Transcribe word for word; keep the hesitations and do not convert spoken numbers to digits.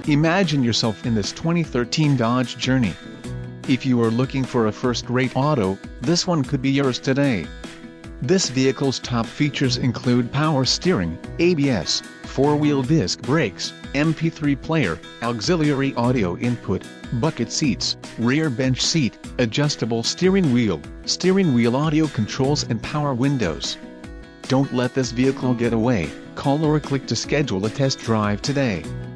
Imagine yourself in this twenty thirteen Dodge Journey. If you are looking for a first-rate auto, this one could be yours today. This vehicle's top features include power steering, A B S, four-wheel disc brakes, M P three player, auxiliary audio input, bucket seats, rear bench seat, adjustable steering wheel, steering wheel audio controls and power windows. Don't let this vehicle get away. Call or click to schedule a test drive today.